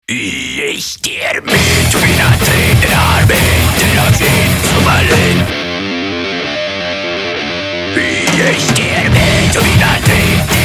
Ich stehe mit meiner Tränenarbeit auf jeden Sommerlin. Ich stehe mit meiner Tränenarbeit.